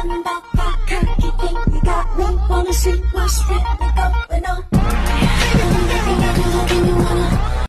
something about that cocky thing you got me. Wanna see what's written.